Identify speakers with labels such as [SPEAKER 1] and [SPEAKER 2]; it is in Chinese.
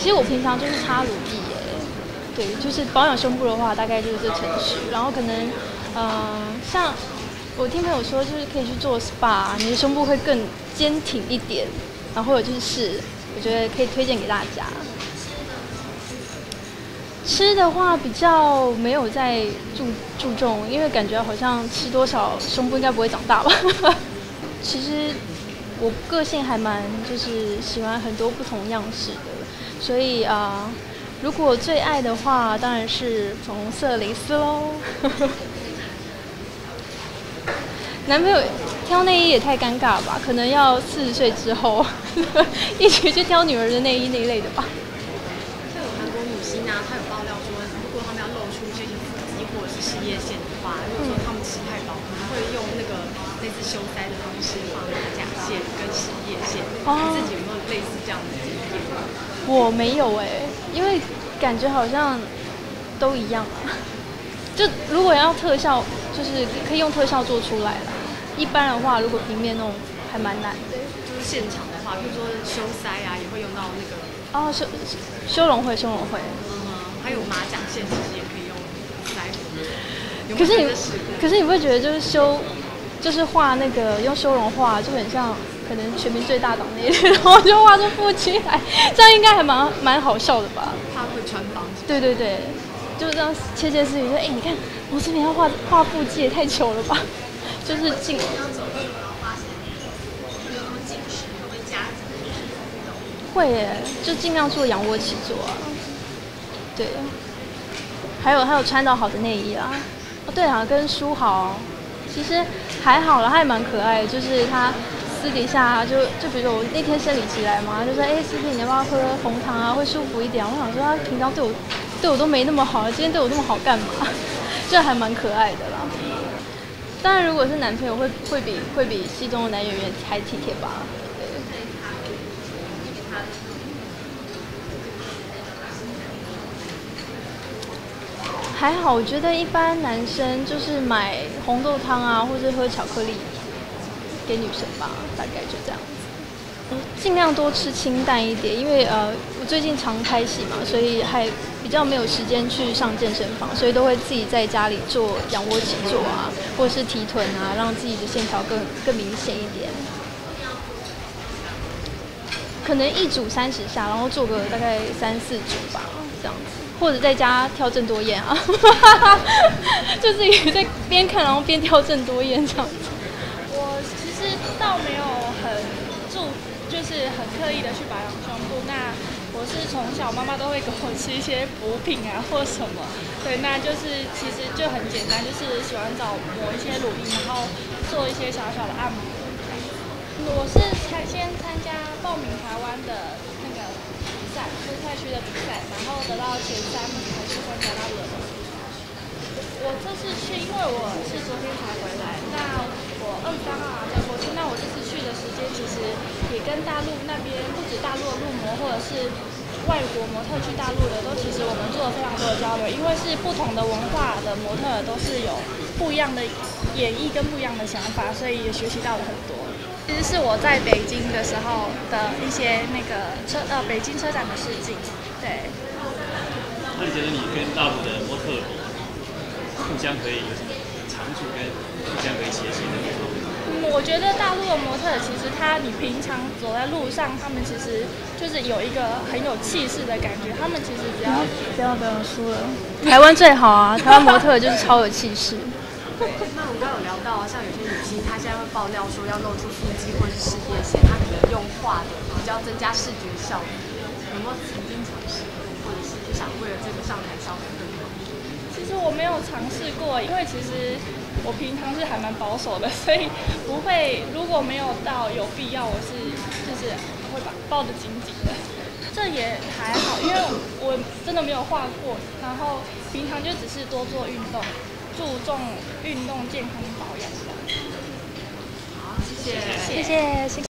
[SPEAKER 1] 其实我平常就是擦乳液耶，对，就是保养胸部的话，大概就是这程序。然后可能，像我听朋友说，就是可以去做 SPA，你的胸部会更坚挺一点。然后或者就是试，我觉得可以推荐给大家。吃的话比较没有在注重，因为感觉好像吃多少胸部应该不会长大吧。其实我个性还蛮就是喜欢很多不同样式的，所以如果最爱的话，当然是粉红色蕾丝喽。男朋友挑内衣也太尴尬了吧？可能要40岁之后一起去挑女儿的内衣那一类的吧。
[SPEAKER 2] 像有韩国女星啊，她有爆料说，如果他们要露出这些腹肌或者是事业线的话，如果说他们吃太饱，可能会用那个类似修腮的方式放马甲线跟事业线。你自己有没有类似这样的经验？
[SPEAKER 1] 我没有因为感觉好像都一样啊。就如果要特效，就是可以用特效做出来啦。一般的话，如果平面弄还蛮难的。
[SPEAKER 2] 就是现场的话，比如说修腮啊，也会用到那个
[SPEAKER 1] 修容会。
[SPEAKER 2] 还有马甲线其实也可以用腮红。
[SPEAKER 1] 可是你会觉得就是画那个用修容画，就很像可能全民最大党那类，然后就画出腹肌来，这样应该还蛮好笑的吧？
[SPEAKER 2] 怕会穿帮。
[SPEAKER 1] 对，就这样窃窃私语说，你看我这边要画腹肌也太糗了吧？就是尽会耶，就尽量做仰卧起坐啊。对，还有穿到好的内衣啦。对啊，跟书豪其实还好啦，他也蛮可爱的。就是他私底下就比如说我那天生理期来嘛，就说CP你要不要喝红糖啊，会舒服一点。我想说他平常对我都没那么好，今天对我那么好干嘛？这还蛮可爱的啦。当然，如果是男朋友会比戏中的男演员还体贴吧。还好，我觉得一般男生就是买红豆汤啊，或者喝巧克力给女生吧，大概就这样子。尽量多吃清淡一点，因为我最近常拍戏嘛，所以还比较没有时间去上健身房，所以都会自己在家里做仰卧起坐啊，或者是提臀啊，让自己的线条更明显一点。可能一组30下，然后做个大概3、4组吧，这样子。或者在家跳郑多燕啊，就自己在边看然后边跳郑多燕这样子。
[SPEAKER 3] 我其实倒没有就是很刻意的去保养胸部。那我是从小妈妈都会给我吃一些补品啊或什么，对，那就是其实就很简单，就是洗完澡抹一些乳液，然后做一些小小的按摩。我是先参加报名台湾的那个比赛，生态区的比赛，然后得到前3名才去参加大陆的比赛。我这次去，因为我是昨天才回来，那我23号才过去。那我这次去的时间其实也跟大陆那边，不止大陆的路模或者是外国模特去大陆的，其实我们做了非常多的交流，因为是不同的文化的模特都是有不一样的演绎跟不一样的想法，所以也学习到了很多。其实是我在北京的时候的一些那个北京车展的试镜，对。
[SPEAKER 4] 那你觉得你跟大陆的模特互相可以有什么长处跟互相可以学习的地方？
[SPEAKER 3] 我觉得大陆的模特其实你平常走在路上，他们其实就是有一个很有气势的感觉。他们其实不要
[SPEAKER 1] 输了，台湾最好啊！台湾模特就是超有气势。
[SPEAKER 2] 那我们刚刚有聊到，像有些女星，她现在会爆料说要露出腹肌或是事业线，她可能用画的比较增加视觉效果。有没有曾经尝试过，或者是想为了这个上台效果更好？
[SPEAKER 3] 其实我没有尝试过，因为其实我平常是还蛮保守的，所以不会。如果没有到有必要，我就是会抱得紧紧的。这也还好，因为我真的没有画过，然后平常就只是多做运动。注重运动、健康保养。
[SPEAKER 2] 好，谢谢。
[SPEAKER 1] 谢谢。